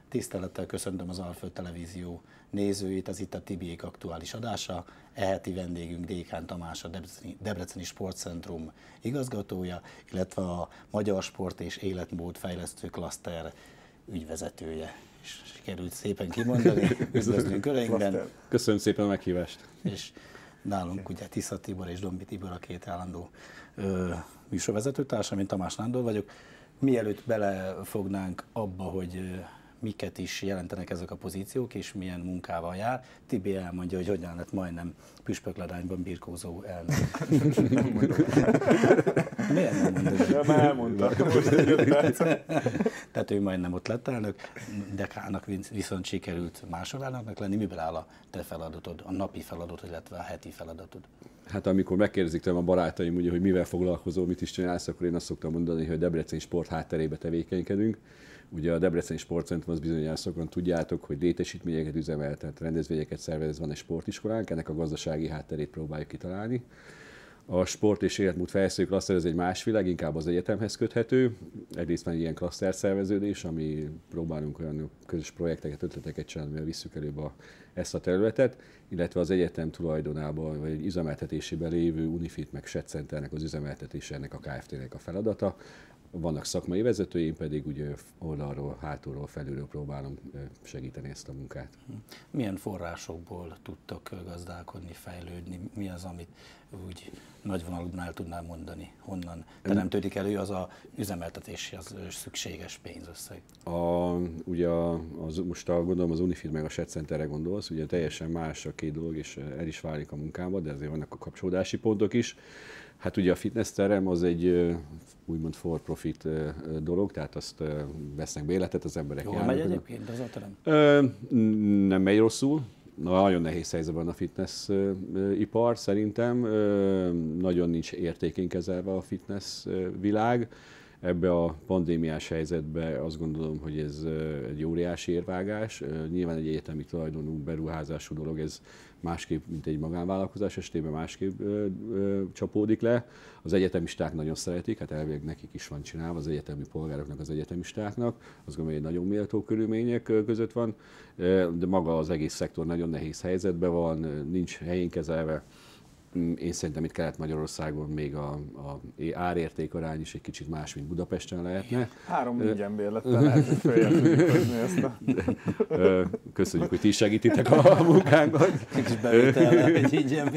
Tisztelettel köszöntöm az Alföld Televízió nézőit, ez itt a Tibiék aktuális adása. Eheti vendégünk Dékán Tamás, a Debreceni Sportcentrum igazgatója, illetve a Magyar Sport és Életmód Fejlesztő Klaszter ügyvezetője. És sikerült szépen kimondani, üdvözlünk köreinkben. Köszönöm szépen a meghívást. És nálunk ugye Tisza Tibor és Dombi Tibor a két állandó műsorvezetőtársam, én Tamás Nándor vagyok. Mielőtt belefognánk abba, hogy miket is jelentenek ezek a pozíciók, és milyen munkával jár, Tibi elmondja, hogy hogyan lett majdnem püspökladányban birkózó elnök. Nem mondom. Miért nem mondod? Ja, már elmondta. Most egy 5 perc. Tehát ő majdnem ott lett elnök, Dekának viszont sikerült másodelnöknek lenni. Miben áll a te feladatod, a napi feladatod, illetve a heti feladatod? Hát amikor megkérdezik tőlem a barátaim, ugye, hogy mivel foglalkozol, mit is csinálsz, akkor én azt szoktam mondani, hogy a Debreceni sport hátterébe tevékenykedünk. Ugye a Debreceni Sportcentrum, az bizonyára sokan tudjátok, hogy létesítményeket üzemeltet, rendezvényeket szervez, van egy sportiskolánk, ennek a gazdasági hátterét próbáljuk kitalálni. A sport és életmód fejlesztő klaszter ez egy más világ, inkább az egyetemhez köthető. Egyrészt van ilyen klaszter szerveződés, ami próbálunk olyan közös projekteket, ötleteket csinálni, amivel visszük előbb ezt a területet, illetve az egyetem tulajdonában, vagy egy üzemeltetésében lévő Unifit meg SET Centernek az üzemeltetése ennek a Kft-nek a feladata. Vannak szakmai vezetőim, pedig ugye oldalról, hátulról, felülről próbálom segíteni ezt a munkát. Milyen forrásokból tudtok gazdálkodni, fejlődni? Mi az, amit úgy nagyvonalúbbnál tudnál mondani? Honnan teremtődik elő az a üzemeltetéshez szükséges pénzösszeg? Ugye gondolom az Unifit meg a SET Centerre gondolsz, ugye teljesen más a két dolog, és el is válik a munkába, de azért vannak a kapcsolódási pontok is. Hát ugye a fitnessterem az egy úgymond for profit dolog, tehát azt vesznek bérletet az emberek. Jól megy egyébként az a terem? Nem megy rosszul. Nagyon nehéz helyzetben van a fitness ipar szerintem. Nagyon nincs értékén kezelve a fitness világ. Ebbe a pandémiás helyzetbe azt gondolom, hogy ez egy óriási érvágás. Nyilván egy egyetemi tulajdonú beruházású dolog, ez másképp, mint egy magánvállalkozás esetében másképp csapódik le. Az egyetemisták nagyon szeretik, hát elvileg nekik is van csinálva, az egyetemi polgároknak, az egyetemistáknak. Azt gondolom, hogy egy nagyon méltó körülmények között van, de maga az egész szektor nagyon nehéz helyzetben van, nincs helyén kezelve. Én szerintem itt Kelet-Magyarországon még a árérték arány is egy kicsit más, mint Budapesten lehetne. 3 ingyen bérlettel lehet, hogy följebb tudjuk hozni ezt a... Köszönjük, hogy ti segítitek a munkánkat. Kicsit bevétellel egy ingyen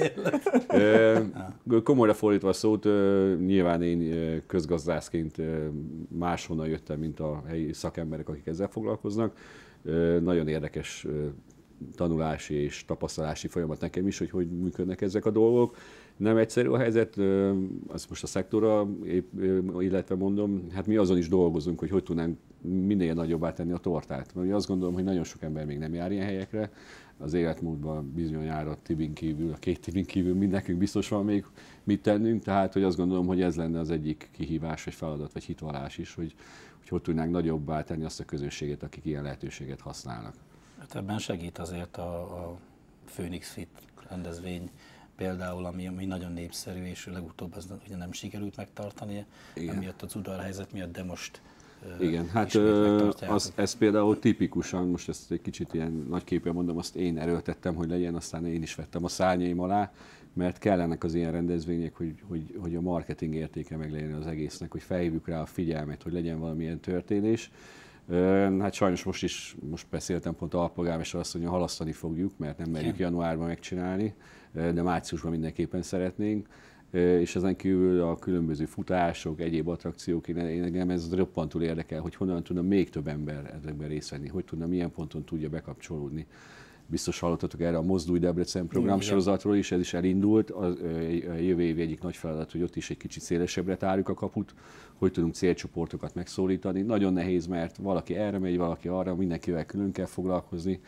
bérlet. Komolyra fordítva a szót, nyilván én közgazdászként máshonnan jöttem, mint a helyi szakemberek, akik ezzel foglalkoznak. Nagyon érdekes tanulási és tapasztalási folyamat nekem is, hogy működnek ezek a dolgok. Nem egyszerű a helyzet, azt most a szektorra, illetve mondom, hát mi azon is dolgozunk, hogy tudnánk minél nagyobbá tenni a tortát. Mert azt gondolom, hogy nagyon sok ember még nem jár ilyen helyekre. Az életmódban bizonyára Tibin kívül, a két Tibin kívül nekünk biztos van még mit tennünk, tehát hogy azt gondolom, hogy ez lenne az egyik kihívás, vagy feladat, vagy hitvallás is, hogy tudnánk nagyobbá tenni azt a közösséget, akik ilyen lehetőséget használnak. Hát ebben segít azért a Phoenix Fit rendezvény például, ami nagyon népszerű, és legutóbb az ugye nem sikerült megtartani, emiatt a cudarhelyzet miatt, de most igen, hát ez például tipikusan, most ezt egy kicsit ilyen nagyképpen mondom, azt én erőltettem, hogy legyen, aztán én is vettem a szárnyaim alá, mert kellenek az ilyen rendezvények, hogy a marketing értéke meg legyen az egésznek, hogy felhívjuk rá a figyelmet, hogy legyen valamilyen történés. Hát sajnos most beszéltem pont alpolgármester azt, hogy halasztani fogjuk, mert nem merjük januárban megcsinálni, de márciusban mindenképpen szeretnénk. És ezen kívül a különböző futások, egyéb attrakciók, engem ez roppantul érdekel, hogy honnan tudna még több ember ezekben részt venni, hogy tudna, milyen ponton tudja bekapcsolódni. Biztos hallottatok erre a Mozdulj Debrecen programsorozatról is, ez is elindult. A jövő év egyik nagy feladat, hogy ott is egy kicsit szélesebbre tárjuk a kaput, hogy tudunk célcsoportokat megszólítani. Nagyon nehéz, mert valaki erre megy, valaki arra, mindenkivel külön kell foglalkozni.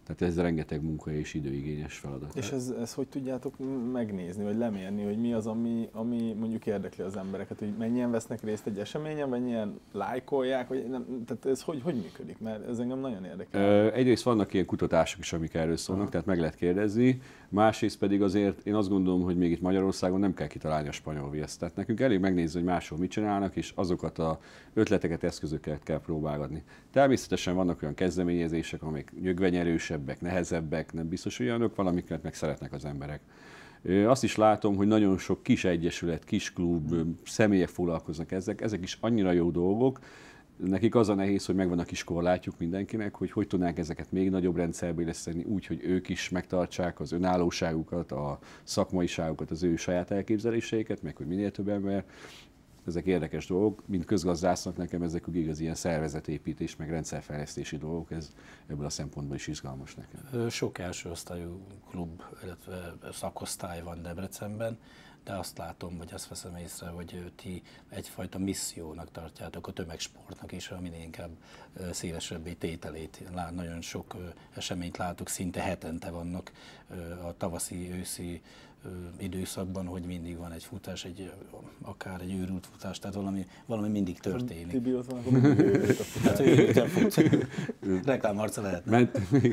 Tehát ez rengeteg munka és időigényes feladat. És ez hogy tudjátok megnézni, vagy lemérni, hogy mi az, ami mondjuk érdekli az embereket, hogy mennyien vesznek részt egy eseményen, mennyien lájkolják, vagy nem, tehát ez hogy működik, mert ez engem nagyon érdekel. Egyrészt vannak ilyen kutatások is, amik erről szólnak, tehát meg lehet kérdezni, másrészt pedig azért én azt gondolom, hogy még itt Magyarországon nem kell kitalálni a spanyol viaszt. Tehát nekünk elég megnézni, hogy máshol mit csinálnak, és azokat az ötleteket, eszközöket kell próbálgatni. Természetesen vannak olyan kezdeményezések, amik nyögvenyerősebbek, nehezebbek, nem biztos olyanok, valamiket meg szeretnek az emberek. Azt is látom, hogy nagyon sok kis egyesület, kis klub, személyek foglalkoznak ezek is annyira jó dolgok. Nekik az a nehéz, hogy megvan a kis korlátjuk mindenkinek, hogy tudnánk ezeket még nagyobb rendszerbe illeszteni, úgy, hogy ők is megtartsák az önállóságukat, a szakmaiságukat, az ő saját elképzeléseiket, meg hogy minél több ember. Ezek érdekes dolgok, mint közgazdásznak nekem ezek igaz ilyen szervezetépítés, meg rendszerfejlesztési dolgok, ez ebből a szempontból is izgalmas nekem. Sok első osztályú klub, illetve szakosztály van Debrecenben, de azt látom, vagy azt veszem észre, hogy ti egyfajta missziónak tartjátok a tömegsportnak is, a minél inkább szélesebbé tételét. Nagyon sok eseményt látok, szinte hetente vannak a tavaszi, őszi időszakban, hogy mindig van egy futás, akár egy őrült futás, tehát valami mindig történik. Tibi ott van, akkor mindig őrült a futás. Hát őrülten fut. Reklámarca lehetne.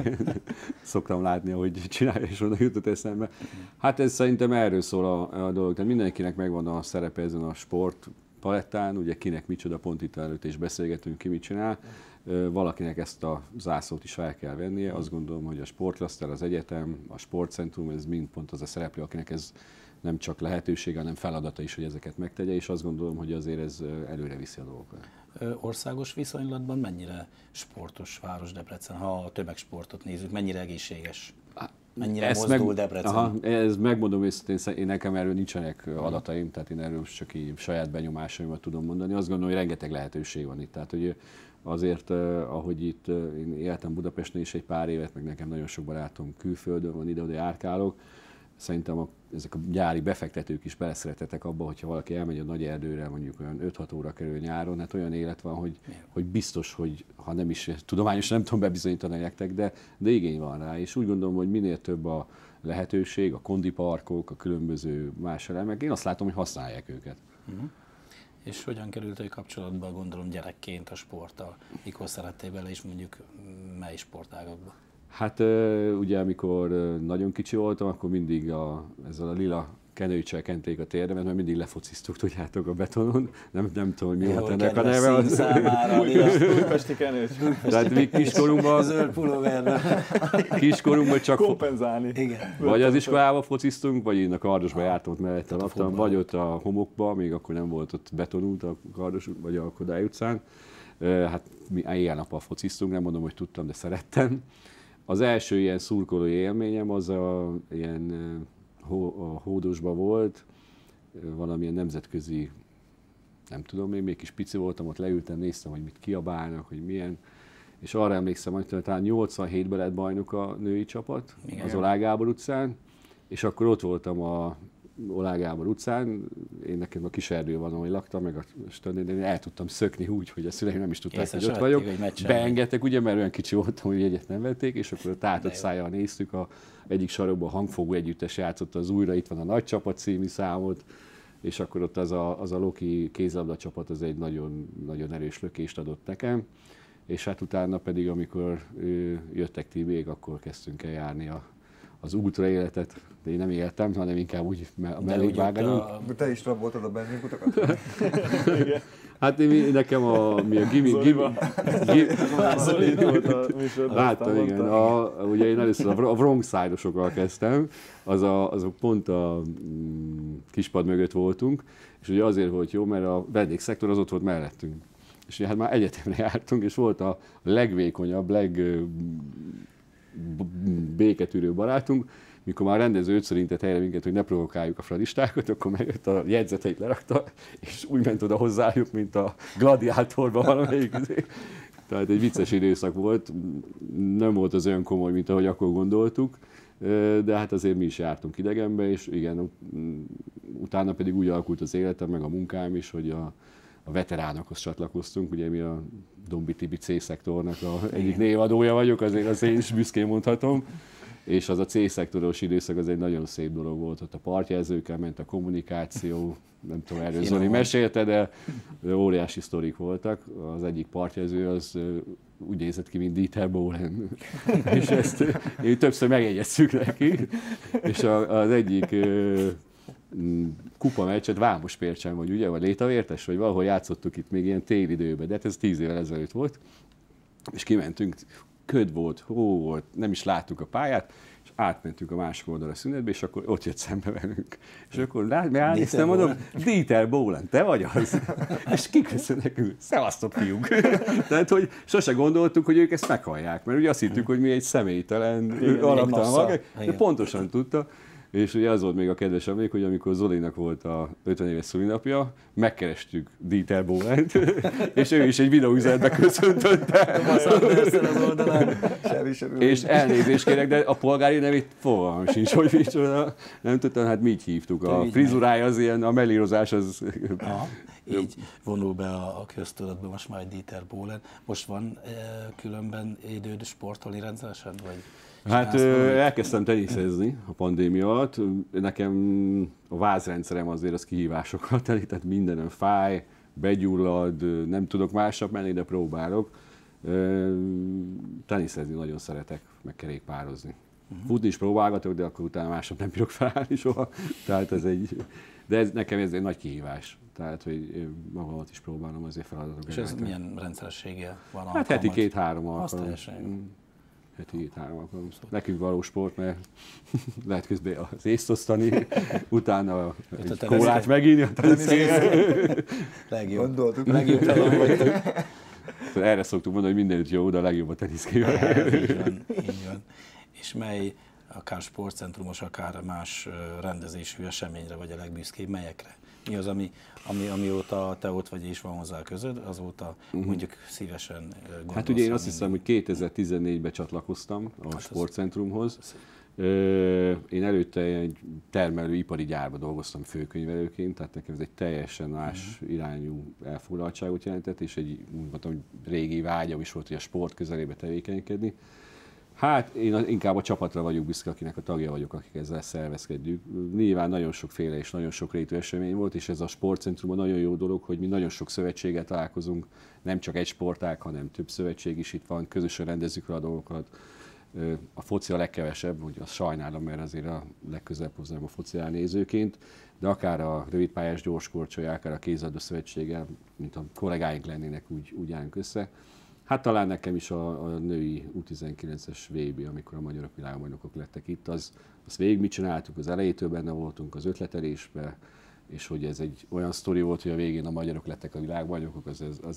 Szoktam látni, ahogy csinálja, és oda jutott eszembe. Hát ez szerintem erről szól a dolog. Tehát mindenkinek megvan a szerepe ezen a sport palettán, ugye kinek micsoda, pont itt előtt is beszélgetünk, ki mit csinál. Valakinek ezt a zászlót is fel kell vennie. Azt gondolom, hogy a sportklaszter, az egyetem, a sportcentrum, ez mind pont az a szereplő, akinek ez nem csak lehetősége, hanem feladata is, hogy ezeket megtegye, és azt gondolom, hogy azért ez előre viszi a dolgokat. Országos viszonylatban mennyire sportos város Debrecen, ha a tömegsportot nézzük, mennyire egészséges? Mennyire mozdul Debrecen? Ez megmondom őszintén, én nekem erről nincsenek adataim, tehát én erről csak így saját benyomásaimat tudom mondani. Azt gondolom, hogy rengeteg lehetőség van itt. Tehát, hogy azért, ahogy itt én éltem Budapesten is egy pár évet, meg nekem nagyon sok barátom külföldön van, ide-oda járkálok. Szerintem ezek a gyári befektetők is beleszeretettek abba, hogyha valaki elmegy a nagy erdőre, mondjuk olyan 5-6 óra kerül nyáron, hát olyan élet van, hogy biztos, hogy ha nem is tudományosan nem tudom bebizonyítani nektek, de igény van rá. És úgy gondolom, hogy minél több a lehetőség, a kondiparkok, a különböző más elemek, én azt látom, hogy használják őket. És hogyan kerültél kapcsolatba, gondolom gyerekként a sporttal? Mikor szerettél bele, és mondjuk mely sportágakba? Hát ugye amikor nagyon kicsi voltam, akkor mindig ezzel a lila kenőcsel kenték a térdemet, mert mindig lefociztuk, tudjátok, a betonon. Nem tudom, hogy mi volt ennek a neve. Újpesti kenőcs. Tehát mi kiskorunkban csak kompenzálni. Igen. Vagy az iskolába fociztunk, vagy én a Kardosba jártam, ott mellette laktam, vagy ott a homokba, még akkor nem volt ott betonút a Kardos, vagy a Kodály utcán. Hát mi éjjel-nappal fociztunk, nem mondom, hogy tudtam, de szerettem. Az első ilyen szurkolói élményem az ilyen a Hódosban volt, valamilyen nemzetközi, nem tudom, én még kis pici voltam, ott leültem, néztem, hogy mit kiabálnak, hogy milyen, és arra emlékszem, hogy talán 87-ben lett bajnok a női csapat, igen, az Oláh Gábor utcán, és akkor ott voltam a Oláh Gábor utcán, én nekem a kis erdő van, ahol laktam, meg a stadionban, én el tudtam szökni úgy, hogy a szüleim nem is tudták, hogy ott vagyok. Beengedtek, ugye, mert olyan kicsi voltam, hogy jegyet nem vették, és akkor a tátott szájjal néztük, egyik sarokban a Hangfogó együttes játszott az Újra itt van a Nagy Csapat című számot, és akkor ott az a Loki kézlabda csapat az egy nagyon, nagyon erős lökést adott nekem, és hát utána pedig, amikor jöttek Tibék, akkor kezdtünk el járni az ultra életet, de én nem éltem, hanem inkább úgy a mellékvágányon. Te is raboltad a benzinkutakat? Hát nekem mi a gimi... Láttam, igen. Ugye én először a wrong side-osokkal kezdtem, azok pont a kispad mögött voltunk, és ugye azért volt jó, mert a vendégszektor az ott volt mellettünk. És ugye hát már egyetemre jártunk, és volt a legvékonyabb, béketűrő barátunk, mikor már a rendező ötször intett helyre minket, hogy ne provokáljuk a fradistákat, akkor megjött a jegyzeteit lerakta, és úgy ment oda hozzájuk, mint a gladiátorban valamelyik. Tehát egy vicces időszak volt, nem volt az olyan komoly, mint ahogy akkor gondoltuk, de hát azért mi is jártunk idegenbe, és igen, utána pedig úgy alakult az életem, meg a munkám is, hogy a veteránokhoz csatlakoztunk, ugye mi a Dombi Tibi C-szektornak egyik névadója vagyok, azért azt én is büszkén mondhatom, és az a C-szektoros időszak az egy nagyon szép dolog volt, ott a partjelzőkkel ment a kommunikáció, nem tudom, erről Zoli mesélte, de óriási sztorik voltak. Az egyik partjelző az úgy nézett ki, mint Dieter Bohlen. És ezt többször megjegyeztük neki. És az egyik kupa meccset Vámospércsen vagy, ugye, vagy Létavértes, vagy valahol játszottuk itt még ilyen télidőben, de hát ez 10 évvel ezelőtt volt. És kimentünk, köd volt, hó volt, nem is láttuk a pályát, és átmentünk a másik oldalra szünetbe, és akkor ott jött szembe velünk. És akkor ránéztem, mondom, Dieter Bohlen, te vagy az? És kiköszön nekünk, szevasztok fiúk! Tehát, hogy sose gondoltuk, hogy ők ezt meghallják, mert ugye azt hittük, hogy mi egy személytelen, alaptalan magak, de pontosan tudta. És ugye az volt még a kedves emlék, hogy amikor Zolinak volt a 50 éves szülinapja, megkerestük Dieter Bohlent, és ő is egy videóüzenetbe köszöntötte. És elnézést kérek, de a polgári nevét fogalmam sincs, hogy micsoda. Nem tudtam, hát mi így hívtuk. A frizurája az ilyen, a mellírozás az... Így vonul be a köztudatba most már Dieter Bohlen. Most van különben időd sportolni rendszeresen? Vagy hát elkezdtem teniszezni a pandémia alatt. Nekem a vázrendszerem azért az kihívásokkal teli, tehát mindenem fáj, begyullad, nem tudok másnap menni, de próbálok. Teniszezni nagyon szeretek, meg kerékpározni. Futni is próbálgatok, de akkor utána másnap nem bírok felállni soha. Tehát nekem ez egy nagy kihívás. Tehát, hogy magamat is próbálom azért feladatokat. És ez milyen rendszerességgel van? Hát heti 2-3 alkalom. Heti 2-3 alkalom. Nekünk való sport, mert lehet közben az észt osztani, utána egy kólát meginni a teniszért. Legjobb talán vagytok. Erre szoktuk mondani, hogy mindenütt jó, de a legjobb a teniszkével. Így van. És mely akár sportcentrumos, akár más rendezésű eseményre vagy a legbüszkébb, melyekre? Mi az, amióta te ott vagy és van hozzá közöd, azóta mondjuk szívesen gondolsz? Hát ugye én azt hiszem, hogy 2014-ben csatlakoztam a sportcentrumhoz. Én előtte egy termelőipari gyárban dolgoztam főkönyvelőként, tehát nekem ez egy teljesen más irányú elfoglaltságot jelentett, és egy úgy mondtam, régi vágyam is volt, hogy a sport közelébe tevékenykedni. Hát én inkább a csapatra vagyok büszke, akinek a tagja vagyok, akik ezzel szervezkedjük. Nyilván nagyon sokféle és nagyon sok rétű esemény volt, és ez a sportcentrumban nagyon jó dolog, hogy mi nagyon sok szövetséggel találkozunk, nem csak egy sportág, hanem több szövetség is itt van, közösen rendezzük a dolgokat. A foci a legkevesebb, hogy azt sajnálom, mert azért a legközelebb hozzám a foci nézőként, de akár a rövidpályás gyorskorcsolya, akár a kézilabda szövetséggel, mint a kollégáink lennének, úgy állunk össze. Hát talán nekem is a női U19-es VB, amikor a magyarok világbajnokok lettek itt, azt végig mit csináltuk, az elejétől benne voltunk az ötletelésbe, és hogy ez egy olyan sztori volt, hogy a végén a magyarok lettek a világbajnokok, az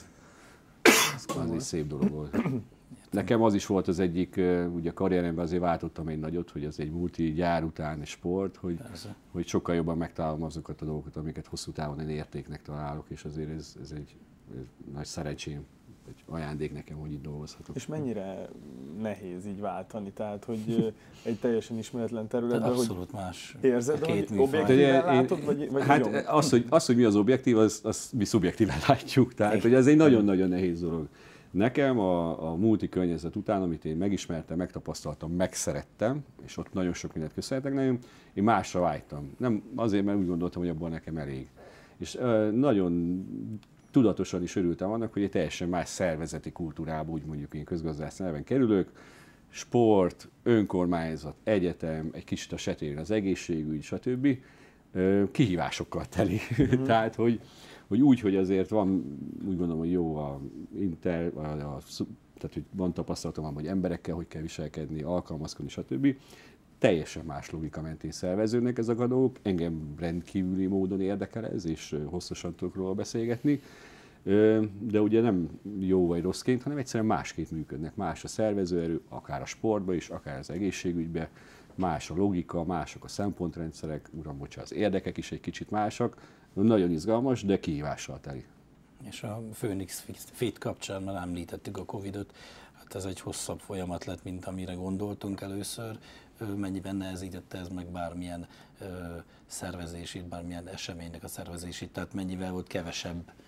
egy szép dolog volt. Nekem az is volt az egyik, ugye a karrieremben azért váltottam egy nagyot, hogy az egy multi gyár utáni sport, hogy sokkal jobban megtalálom azokat a dolgokat, amiket hosszú távon én értéknek találok, és azért ez egy nagy szerencsém, egy ajándék nekem, hogy itt dolgozhatok. És mennyire nehéz így váltani? Tehát, hogy egy teljesen ismeretlen területben, abszolút más. Érzed, hogy objektíven látod, vagy hát az, hogy mi az objektív, azt mi szubjektíven látjuk. Tehát, hogy ez egy nagyon-nagyon nehéz dolog. Nekem a multi környezet után, amit én megismertem, megtapasztaltam, megszerettem, és ott nagyon sok mindent köszönhetek nagyon, én másra vágytam. Nem azért, mert úgy gondoltam, hogy abból nekem elég. És nagyon tudatosan is örültem annak, hogy egy teljesen más szervezeti kultúrába, úgy mondjuk én közgazdász neven kerülök, sport, önkormányzat, egyetem, egy kicsit a setén az egészségügy, stb. Kihívásokkal teli. Tehát, hogy úgy, hogy azért van, úgy gondolom, hogy jó tehát, hogy van tapasztalatom, hogy emberekkel hogy kell viselkedni, alkalmazkodni, stb. Teljesen más logika mentén szerveződnek ezek a dolgok. Engem rendkívüli módon érdekel ez, és hosszasan tudok róla beszélgetni. De ugye nem jó vagy rosszként, hanem egyszerűen másként működnek. Más a szervezőerő, akár a sportban is, akár az egészségügyben. Más a logika, mások a szempontrendszerek, az érdekek is egy kicsit másak. Nagyon izgalmas, de kihívással teli. És a Phoenix Fit kapcsán már említettük a Covid-ot, hát ez egy hosszabb folyamat lett, mint amire gondoltunk először. Mennyiben nehezítette ez meg bármilyen szervezését, bármilyen eseménynek a szervezését, tehát mennyivel volt kevesebb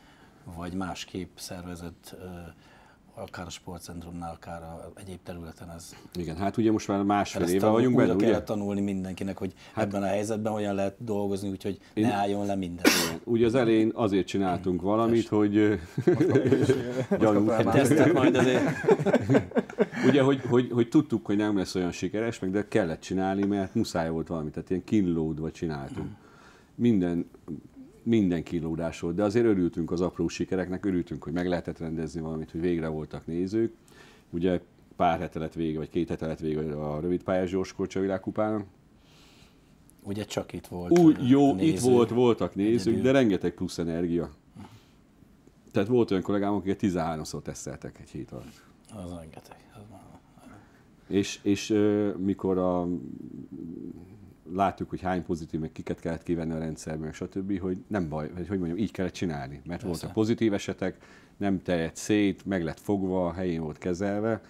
vagy másképp szervezett, akár a sportcentrumnál, akár egyéb területen ez. Igen, hát ugye most már másfél éve vagyunk benne, ugye? Kell tanulni mindenkinek, hogy ebben a helyzetben hogyan lehet dolgozni, úgyhogy ne álljon le minden. Ugye az elején azért csináltunk valamit, hogy... Tesztek majd azért. Ugye, hogy tudtuk, hogy nem lesz olyan sikeres, meg de kellett csinálni, mert muszáj volt valami, tehát ilyen kínlódva csináltunk. Minden kínlódás volt, de azért örültünk az apró sikereknek, örültünk, hogy meg lehetett rendezni valamit, hogy végre voltak nézők. Ugye pár hete lett vége, vagy 2 hete lett vége a rövidpályás gyorskorcsoly világkupának. Ugye csak itt volt jó, néző, itt voltak nézők, egyedül. De rengeteg plusz energia. Tehát volt olyan kollégám, akiket 13-szor teszteltek egy hét alatt. Az rengeteg. És mikor láttuk, hogy hány pozitív, meg kiket kellett kivenni a rendszerben, stb., hogy nem baj, hogy mondjam, így kellett csinálni. Mert persze. Voltak pozitív esetek, nem terjedt szét, meg lett fogva, helyén volt kezelve.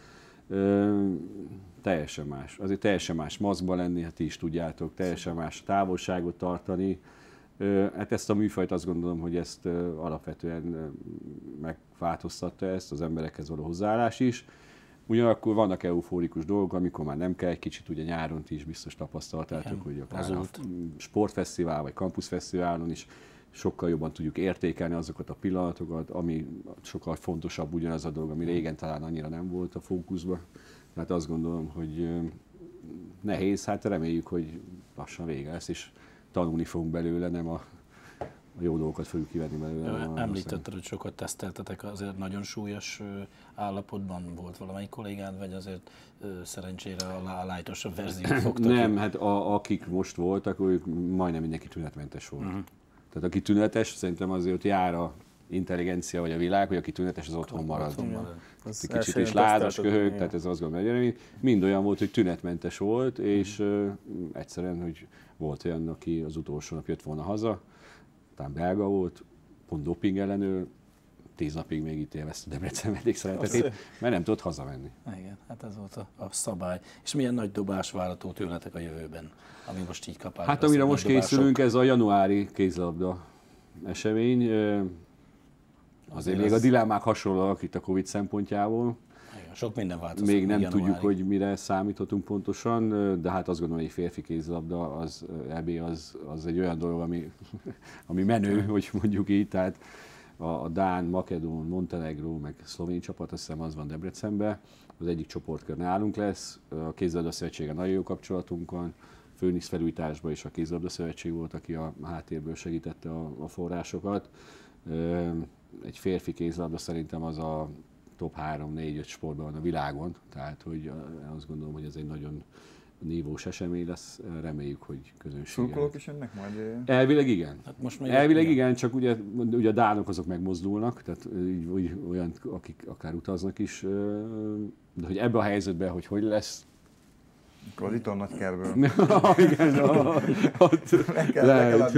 Teljesen más. Azért teljesen más maszkban lenni, hát ti is tudjátok, teljesen más távolságot tartani. Hát ezt a műfajt azt gondolom, hogy ezt alapvetően megváltoztatta ezt az emberekhez való hozzáállás is. Ugyanakkor vannak eufórikus dolgok, amikor már nem kell, egy kicsit ugye nyáron ti is biztos tapasztaltátok, hogy akár a sportfesztivál vagy kampuszfesztiválon is sokkal jobban tudjuk értékelni azokat a pillanatokat, ami sokkal fontosabb ugyanaz a dolog, ami régen talán annyira nem volt a fókuszban. Tehát azt gondolom, hogy nehéz, hát reméljük, hogy lassan vége lesz, és tanulni fogunk belőle, nem a jó dolgokat fogjuk kivenni belőle. Említetted, hogy sokat teszteltetek, azért nagyon súlyos állapotban volt valamelyik kollégád, vagy azért szerencsére a lájtosabb verziót fogtak? Nem, hát akik most voltak, ők majdnem mindenki tünetmentes volt. Tehát aki tünetes, szerintem azért jár a intelligencia vagy a világ, hogy aki tünetes, az otthon marad. Kicsit is lázas, köhög, tehát ez azt gondolom, hogy mind olyan volt, hogy tünetmentes volt, és egyszerűen, hogy volt olyan, aki az utolsó nap jött volna haza, talán belga volt, pont doping ellenőr, 10 napig még itt élvezte Debrecen vendégszeretetét, mert nem tudott hazamenni. Igen, hát ez volt a szabály. És milyen nagy dobás várható tőletek a jövőben, ami most így kapál? Hát amire most készülünk, ez a januári kézilabda esemény. Azért még a dilemmák hasonlóak itt a Covid szempontjából. Igen, sok minden változott. Még nem tudjuk, hogy mire számíthatunk pontosan, de hát azt gondolom, hogy egy férfi kézilabda, az egy olyan dolog, ami menő, hogy mondjuk így. Tehát a Dán, Makedón, Montenegró, meg szlovén csapat, azt hiszem az van Debrecenben. Az egyik csoportkör nálunk lesz. A kézilabda szövetséggel nagyon jó kapcsolatunk van. Főnix felújításban is a kézilabda szövetség volt, aki a háttérből segítette a forrásokat. Egy férfi kézilabda szerintem az a top 3-4-5 sportban van a világon, tehát hogy azt gondolom, hogy ez egy nagyon nívós esemény lesz, reméljük, hogy közönség. Szurkolók is jönnek majd? Elvileg igen. Hát most elvileg igen, csak ugye a dánok azok megmozdulnak, tehát olyan, akik akár utaznak is, de hogy ebbe a helyzetben, hogy lesz. Akkor az itt a Nagykerből. Igen, ott lehet.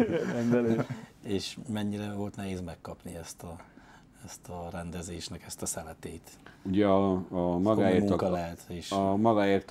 És mennyire volt nehéz megkapni ezt a rendezésnek, ezt a szeletét? Ugye magáért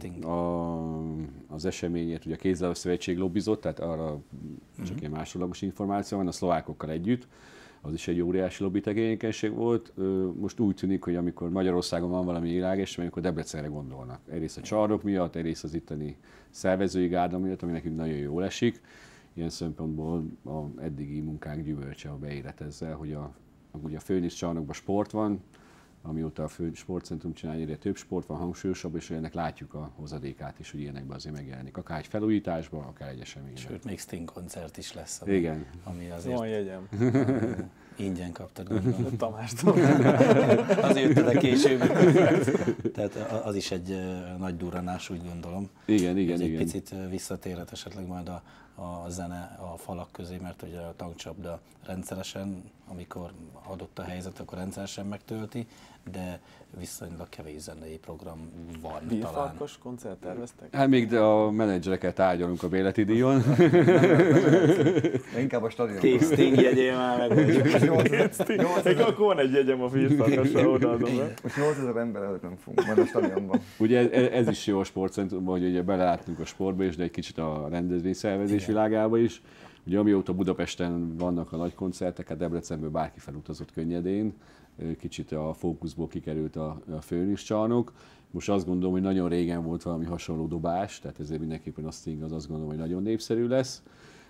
az eseményért ugye a Kézilabda Szövetség lobbizott, tehát arra csak ilyen másodlagos információ van, a szlovákokkal együtt. Az is egy óriási lobby tevékenység volt. Most úgy tűnik, hogy amikor Magyarországon van valami világesemény, akkor Debrecenre gondolnak. Egyrészt a csarnok miatt, egyrészt az itteni szervezői gárda miatt, ami nekünk nagyon jól esik. Ilyen szempontból az eddigi munkánk gyümölcse, ha beérett ezzel, hogy ugye a Főnix csarnokban sport van, amióta a sportcentrum csinálja, egyre több sport van, hangsúlyosabb, és ennek látjuk a hozadékát is, hogy ilyenekben azért megjelenik. Akár egy felújításban, akár egy eseményben. Sőt, még Sting koncert is lesz. Igen. Ami azért... Van jegyem. Ingyen kaptad, gondolom. Tamástól. Azért jöttek később. Tehát az is egy nagy durranás, úgy gondolom. Igen. Egy picit visszatérhet esetleg majd a zene a falak közé, mert ugye a tankcsapda rendszeresen, amikor adott a helyzet, akkor rendszeresen megtölti, de viszonylag kevés zenei program van talán. Bírfarkas koncert terveztek? Hát még a menedzsereket tárgyalunk a béleti díjon. Inkább a stadion. Kék Sting jegyél már meg. Akkor van egy jegyem a bírfarkasra, odaadom. Most 8000 ember előtt nem fogunk, majd a stadionban. Ugye ez is jó a sportcentrumban, hogy ugye beleláttunk a sportba is, de egy kicsit a rendezvényszervezés világába is. Ugye amióta Budapesten vannak a nagy koncertek, hát Debrecenből bárki felutazott könnyedén, kicsit a fókuszból kikerült a főnixcsarnok. Most azt gondolom, hogy nagyon régen volt valami hasonló dobás, tehát ezért mindenképpen azt gondolom, hogy nagyon népszerű lesz.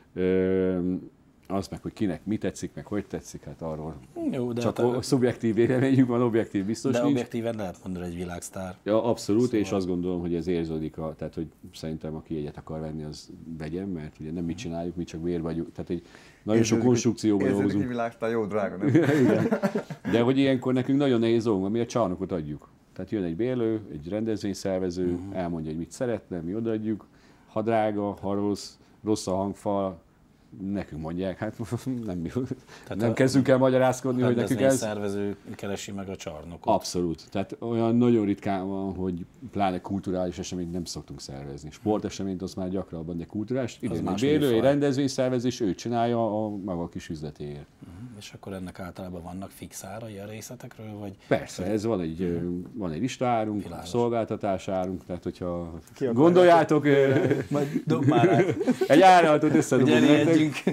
Az meg, hogy kinek mi tetszik, meg hogy tetszik, hát arról jó, de csak hát szubjektív véleményünk van, objektív biztos de nincs. De objektíven lehet mondani egy világsztár. Ja, abszolút, szóval... és azt gondolom, hogy ez érződik, tehát hogy szerintem aki egyet akar venni, az vegyen, mert ugye nem mit csináljuk, mi csak vér vagyunk. Tehát egy nagyon sok konstrukcióban dolgozunk. Érződik, világsztár jó drága, nem? De hogy ilyenkor nekünk nagyon nehéz dolgunk, mi a csarnokot adjuk. Tehát jön egy bérlő, egy rendezvényszervező, elmondja, hogy mit szeretne, mi odaadjuk. Ha drága, ha rossz a hangfal, nekünk mondják, hát nem kezdünk el magyarázkodni, hogy nekünk ez... A szervező keresi meg a csarnokot. Abszolút. Tehát olyan nagyon ritkán van, hogy pláne kulturális eseményt nem szoktunk szervezni. Sporteseményt az már gyakrabban, de kulturális. Idén egy bérlő, egy rendezvényszervezés, ő csinálja a maga kis üzletéért. És akkor ennek általában vannak fix árai a részletekről? Vagy... Persze, ez van egy listárunk, szolgáltatásárunk, tehát hogyha gondoljátok, majd dob már át. Egy áralatot összedobunk nektek.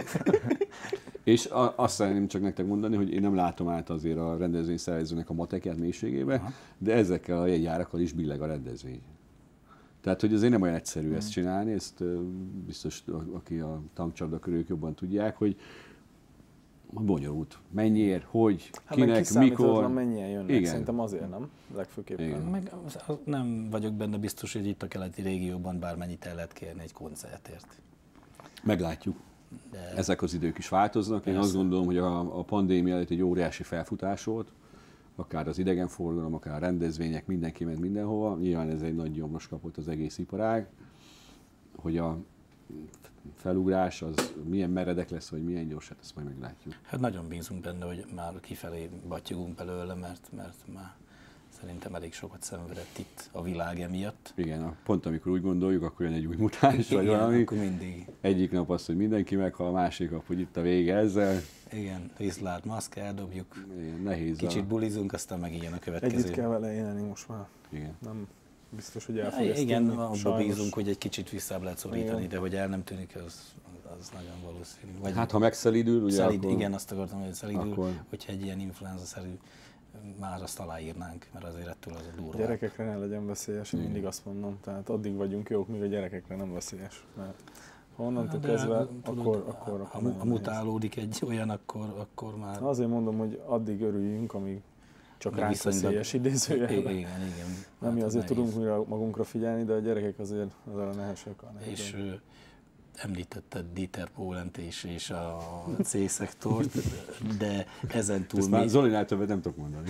És azt szeretném csak nektek mondani, hogy én nem látom át azért a rendezvényszervezőnek a matekját mélységébe, de ezekkel a jegyárakkal is billeg a rendezvény. Tehát, hogy azért nem olyan egyszerű ezt csinálni, ezt biztos, aki a tankcsapdakörök jobban tudják, hogy bonyolult. Mennyiért, hogy, kinek, mikor. Mennyien jönnek, igen. Szerintem azért nem, legfőképpen. Igen. Meg nem vagyok benne biztos, hogy itt a keleti régióban bármennyit el lehet kérni egy koncertért. Meglátjuk. De... Ezek az idők is változnak. Persze. Én azt gondolom, hogy a pandémia előtt egy óriási felfutás volt, akár az idegenforgalom, akár a rendezvények, mindenki ment mindenhova. Nyilván ez egy nagy gyomros kapott az egész iparág, hogy a felugrás az milyen meredek lesz, vagy milyen gyors, hát ezt majd meglátjuk. Hát nagyon bízunk benne, hogy már kifelé battyogunk belőle, mert már szerintem elég sokat szenvedett itt a világ emiatt. Igen, pont amikor úgy gondoljuk, akkor jön egy új mutáns, vagy valami. Akkor mindig. Egyik nap az, hogy mindenki meghal, a másik nap, hogy itt a vége ezzel. Igen, viszlát, maszk, eldobjuk. Igen, nehéz. Kicsit bulizunk, aztán megint jön a következő. Együtt kell vele élni most már. Igen. Nem biztos, hogy el fog ezt igen, tűnni. abban bízunk, hogy egy kicsit visszább lehet szorítani, igen. De hogy el nem tűnik, az nagyon valószínű. Vagy hát ha megszelidül, ugye akkor... Igen, azt akartam, hogy szelidül, akkor... hogyha egy ilyen influenza-szerű már azt aláírnánk, mert azért ettől az a durva. A gyerekekre ne legyen veszélyes, én mindig azt mondom. Tehát addig vagyunk jók, míg a gyerekekre nem veszélyes. Mert ha onnantól kezdve, akkor ha mutálódik egy olyan, akkor már... Azért mondom, hogy addig örüljünk, amíg csak ránk veszélyes idézőjelben. Igen. Nem mi azért tudunk magunkra figyelni, de a gyerekek azért a nehesek. És említetted Dieter Bohlent és a C-szektort, de ezen túl... Már Zolinál többet nem tudok mondani.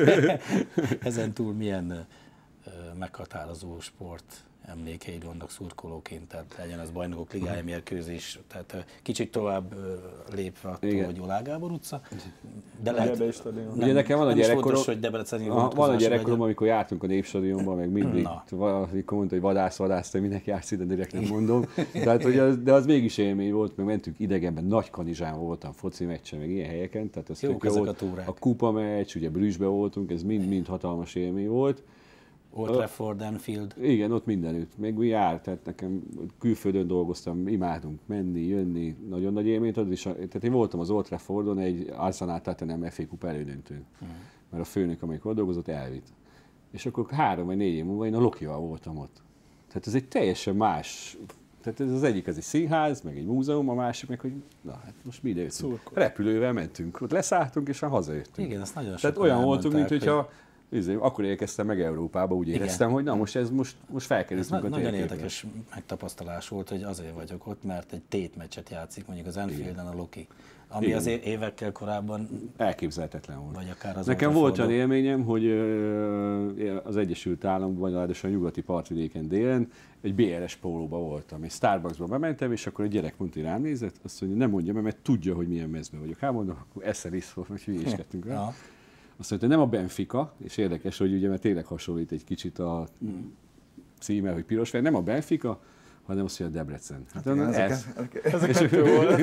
Ezen túl milyen meghatározó sport emlékeid vannak szurkolóként, tehát legyen az Bajnokok Ligája mérkőzés, tehát kicsit tovább lépve attól, hogy Oláh Gábor utca, de lehet... Ugye nekem van a gyerekkorom, fontos, hogy Debreceni van a gyerekkorom, amikor jártunk a Népstadionban, meg mindig, amikor mondta, hogy vadász, hogy minek jársz ide, direkt nem mondom. Tehát, hogy de az mégis élmény volt, meg mentünk idegenben, Nagy Kanizsán voltam, foci meccsen, meg ilyen helyeken. Tehát az jók ezek a túrák. A kupa meccs, ugye Brüsszbe voltunk, ez mind hatalmas élmény volt. Old Trafford, Anfield. Igen, ott mindenütt. Még úgy jár, tehát nekem külföldön dolgoztam, imádunk menni, jönni, nagyon nagy élményt ad, és tehát én voltam az Old Traffordon egy Arsenal Tottenham FA Cup elődöntőn, mert a főnök, amelyik ott dolgozott, elvitt. És akkor 3 vagy 4 év múlva én a Lokival voltam ott. Tehát ez egy teljesen más, tehát ez az egyik az egy színház, meg egy múzeum, a másik meg, hogy na hát most mi ide jöttünk. Repülővel mentünk, ott leszálltunk és már hazajöttünk. Igen, ezt nagyon tehát olyan voltunk, mint hogyha akkor érkeztem meg Európába, úgy éreztem, hogy na most felkerültünk a térképre. Nagyon érdekes megtapasztalás volt, hogy azért vagyok ott, mert egy tétmeccset játszik, mondjuk az Anfielden a Loki. Ami azért évekkel korábban elképzelhetetlen volt. Vagy akár az nekem volt olyan élményem, hogy az Egyesült Államokban, ráadásul a nyugati partvidéken délen egy BRS pólóba voltam. Egy Starbucksba bementem, és akkor a gyerek mondta, hogy rám nézett, azt mondja, nem mondja, mert tudja, hogy milyen mezben vagyok. Hát mondom, akkor eszel-iszol, hogy hülyéskedtünk rá. Azt mondta, nem a Benfica, és érdekes, hogy ugye, mert tényleg hasonlít egy kicsit a címe, hogy piros, nem a Benfica, hanem azt mondja Debrecen. Hát Ezek kettő volt.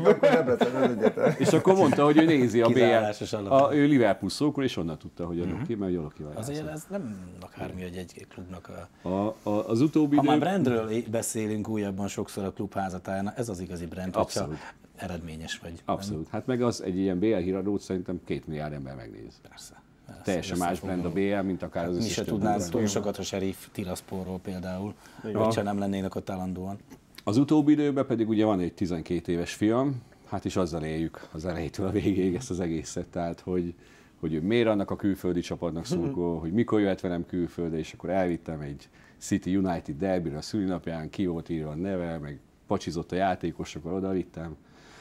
és akkor mondta, hogy ő nézi a BL, ő Liverpool szókor, és onnan tudta, hogy a Loki, mert a Loki válaszol. Azért ez nem akármi, hogy egy klubnak az utóbbi ha már brandről beszélünk újabban sokszor a klub házatáján, ez az igazi brand, hogyha eredményes vagy. Abszolút. Nem? Hát meg az egy ilyen BL híradót szerintem 2 milliárd ember megnéz. Persze. Teljesen más brand a BL, mint akár az összes. Mi se tudnánk túl sokat a Sheriff Tiraspolról például, hogyha nem lennének ott állandóan. Az utóbbi időben pedig ugye van egy 12 éves fiam, hát is azzal éljük az elejétől a végéig ezt az egészet, tehát hogy ő miért annak a külföldi csapatnak szurkol, hogy mikor jöhet velem külföldre, és akkor elvittem egy City United derbyre a szülinapján, ki volt írva a neve, meg pacsizott a játékosokkal, oda vittem,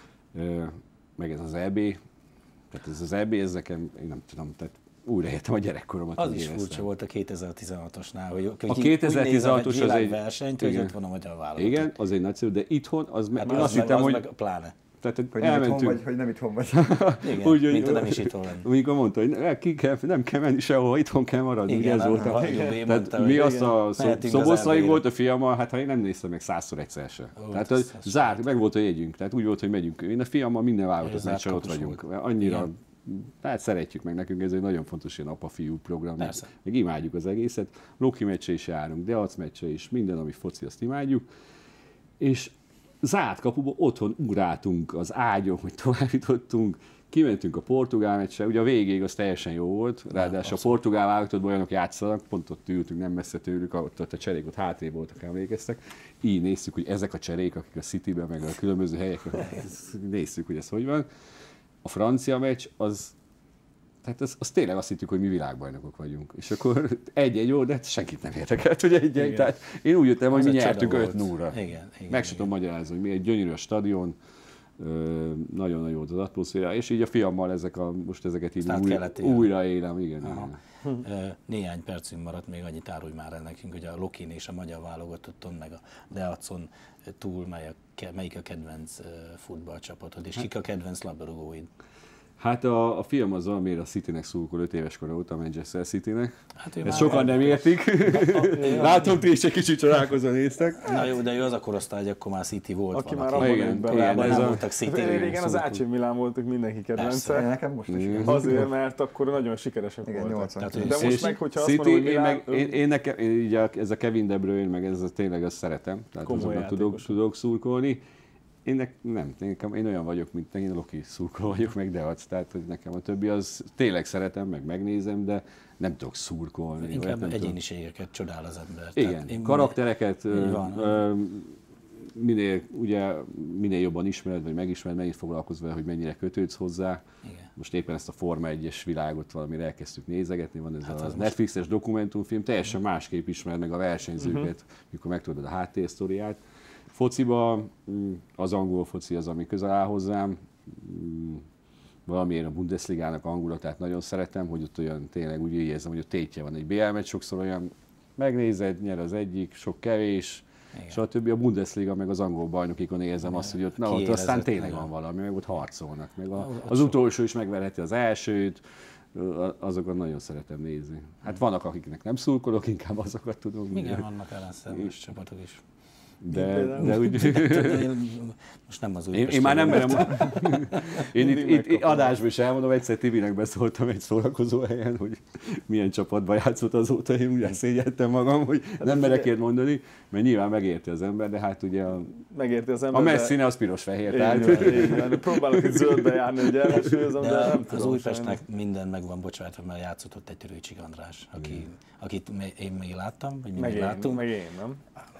meg ez az EB, tehát ez az EB, ez nekem, én nem tudom, tehát újra értem a gyerekkoromat. Az is furcsa volt a 2016-osnál, hogy a 2016-os az egy versenyt, hogy ott van a magyar válogatott. Igen, az egy nagyszerű, de itthon az hát azt hittem, hogy meg pláne. Tehát, hogy elmentünk. Vagy, hogy nem itthon vagy. Igen, úgy, mint nem is itthon lenni. Amikor mondta, hogy nem kell menni sehova, itthon kell maradni. Igen, ez volt mi azt a Szoboszlai volt a fiammal, hát ha én nem néztem meg 100-szor egyszer se. Tehát zárt, meg volt a jegyünk, tehát úgy volt, hogy megyünk. Én a fiammal minden válogatott meccsen ott vagyunk. Annyira, tehát szeretjük meg, nekünk ez egy nagyon fontos ilyen apa-fiú program. Meg imádjuk az egészet. Loki meccse is járunk, Deac meccse is, minden, ami foci, azt imádjuk. És zárt kapuba otthon ugráltunk az ágyon, hogy tovább jutottunk, kimentünk a portugál meccsre, ugye a végéig az teljesen jó volt, ráadásul a portugál válogatottban olyanok játszanak, pont ott ültünk, nem messze tőlük, ott a cserék ott hátrébb voltak, emlékeztek. Így néztük, hogy ezek a cserék, akik a Cityben, meg a különböző helyeken, néztük, hogy ez hogy van. A francia meccs, tehát az tényleg azt hittük, hogy mi világbajnokok vagyunk. És akkor 1-1 volt, de senkit nem érdekelt, hogy 1-1. Tehát én úgy jöttem, hogy mi nyertük 5-0-ra. Meg sem tudom magyarázni, hogy mi egy gyönyörű a stadion, nagyon-nagyon jó az atmoszféra, és így a fiammal most ezeket így újra élem. Igen. Néhány percünk maradt, még annyit árulj már el nekünk, hogy a Lokin és a magyar válogatotton, meg a Deacon túl melyik a kedvenc futballcsapatod, és kik a kedvenc labdarúgóid? Hát a fiam az valamiért a Citynek szurkol 5 éves kora óta, a Manchester Citynek. Hát ezt sokan nem értik. Látom, ti is egy kicsit csodálkozva néztek. Na jó, de ő az a korosztály, hogy akkor már City volt aki valaki. már abban nem voltak City. Régen az AC Milan voltak mindenki kedvence. Nekem most is. Azért, mert akkor nagyon sikeresek igen, voltak. De most meg, hogyha azt mondom, hogy Milan... Én nekem, ez a Kevin De Bruyne, meg ez tényleg azt szeretem. Tehát azonban tudok szurkolni. Én olyan vagyok, mint én Loki szurkoló vagyok, meg Deac, tehát hogy nekem a többi az tényleg szeretem, meg megnézem, de nem tudok szurkolni. Inkább egyéniségeket csodál az ember. Igen, karaktereket, minél jobban ismered, vagy megismered, mennyit foglalkozz vele, hogy mennyire kötődsz hozzá. Igen. Most éppen ezt a Forma 1-es világot valamire elkezdtük nézegetni, van ez a Netflixes dokumentumfilm, teljesen másképp ismered meg a versenyzőket, mikor megtudod a háttérsztoriát. Fociba az angol foci az, ami közel áll hozzám. Valamiért a Bundesligának a hangulatát nagyon szeretem, hogy ott olyan tényleg úgy érzem, hogy ott tétje van egy BL meccs, sokszor olyan megnézed, nyer az egyik, sok kevés, stb. A Bundesliga meg az angol bajnokikon érzem azt, hogy ott aztán tényleg van valami, meg ott harcolnak. Meg az utolsó is megverheti az elsőt, azokat nagyon szeretem nézni. Hát vannak, akiknek nem szurkolok, inkább azokat tudom. Igen, vannak ellenszerűs csapatok is. De úgy... Most nem az én már nem merem... Én itt adásban is elmondom, egyszer Tibinek beszóltam egy szórakozó helyen, hogy milyen csapatban játszott azóta, én úgy szégyeltem magam, hogy nem merek ilyet mondani, mert nyilván megérti az ember, de hát ugye megérti az ember, a messzine az piros-fehér. Tehát próbálok itt zöldbe járni, hogy ellensúlyozom, de nem az Újpestnek minden meg van bocsátva, mert játszott ott egy Törőcsik András, akit én még láttam, vagy mi még láttunk. Meg én, nem?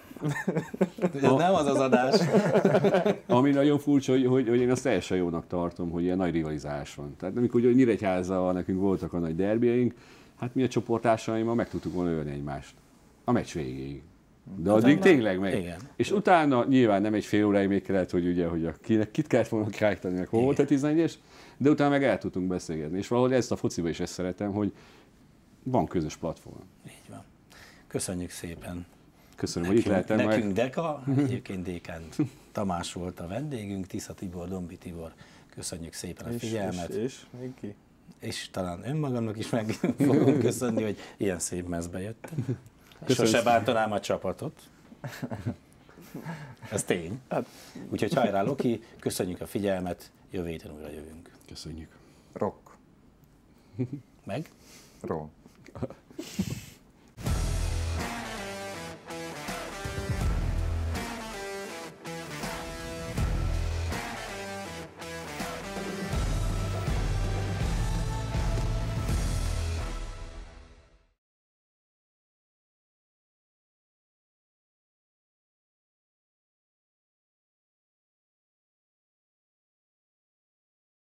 Ez nem az az adás. Ami nagyon furcsa, hogy én azt teljesen jónak tartom, hogy ilyen nagy rivalizálás van. Tehát amikor ugye Nyíregyházzal nekünk voltak a nagy derbieink, hát mi a csoporttársaimmal meg tudtuk volna ölni egymást. A meccs végéig. De addig tényleg meg. Igen. És utána nyilván nem egy fél óráig még kellett, hogy ugye, hogy kit kellett volna királytani, meg hol volt a 11-es, de utána meg el tudtunk beszélgetni. És valahogy ezt a fociba is ezt szeretem, hogy van közös platform. Így van. Köszönjük szépen. Köszönöm, hogy itt lehetem. Nekünk Deka, egyébként Dékán Tamás volt a vendégünk, Tisza Tibor, Dombi Tibor. Köszönjük szépen a figyelmet. És még ki? És talán önmagamnak is meg fogom köszönni, hogy ilyen szép mezbe jöttem. Sose bántanám a csapatot. Ez tény. Úgyhogy hajrá Loki, köszönjük a figyelmet, jövő héten újra jövünk. Köszönjük. Rock. Meg? Roll.